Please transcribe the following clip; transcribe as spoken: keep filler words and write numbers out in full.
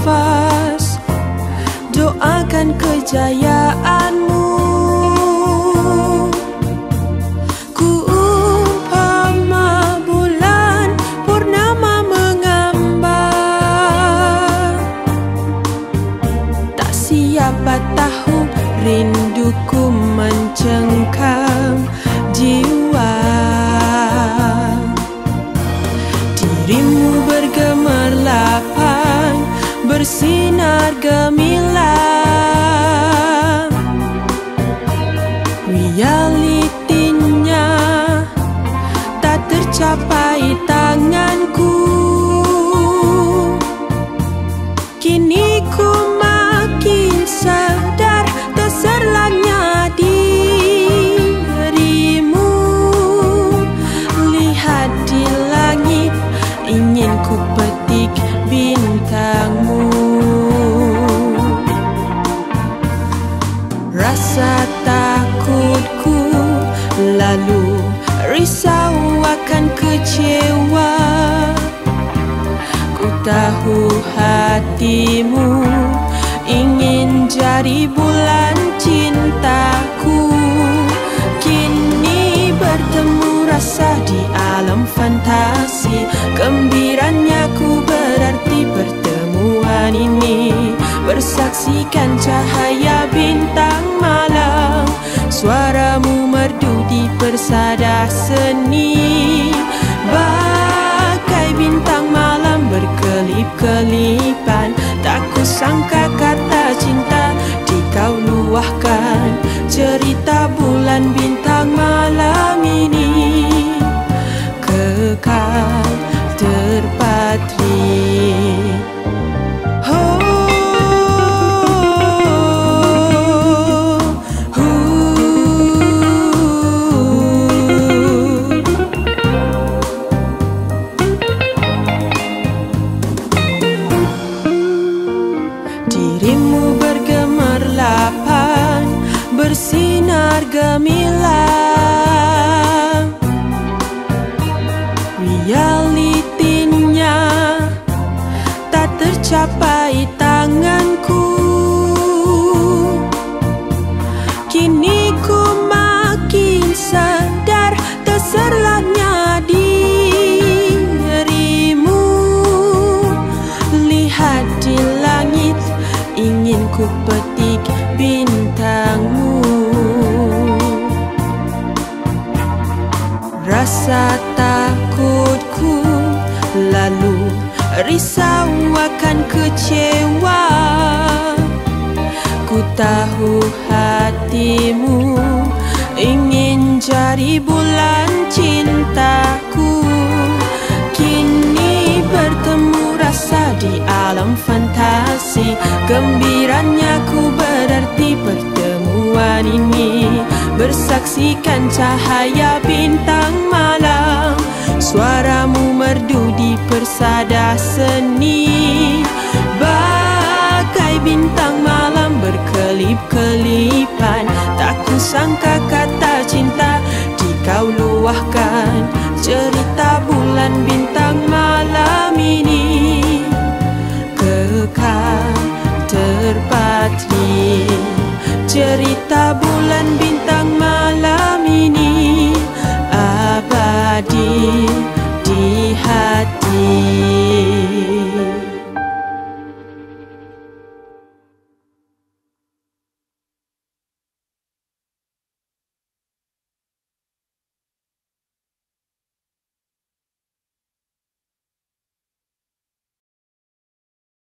nafas, doakan kejayaanmu. Ku umpama bulan purnama mengambar, tak siapa tahu rinduku mencengkam jiwa. Dirimu bergemerlapan, bersinar gemilang. Realitinya tak tercapai tanganku. Kini ku makin sadar terserlangnya dirimu. Lihat di langit, ingin ku petik bintangmu. Rasa takutku lalu risau akan kecewa. Ku tahu hatimu ingin jadi bulan cintaku. Kini bertemu rasa di alam fantasi. Gembiranya ku berarti pertemuan ini, bersaksikan cahaya bintang malam. Suaramu merdu di persada seni, bagai bintang malam berkelip-kelipan. Tak kusangka kata cinta di kau luahkan. Cerita bulan bintang malam ini kekal terpatri. Dirimu bergemerlapan, bersinar gemilang. Realitinya tak tercapai tanganku. Kini ku makin sadar terserlangnya dirimu. Lihat di langit, ingin ku petik bintangmu. Rasa takutku lalu risau akan kecewa. Ku tahu hatimu ingin jadi bulan cintaku. Kini bertemu rasa di alam fantasi. Gembiranya ku berarti pertemuan ini, bersaksikan cahaya bintang malam. Suaramu merdu di persada seni, bagai bintang malam berkelip-kelipan. Tak kusangka kata cinta di kau luahkan. Cerita bulan bintang malam ini kekal terpatri. Cerita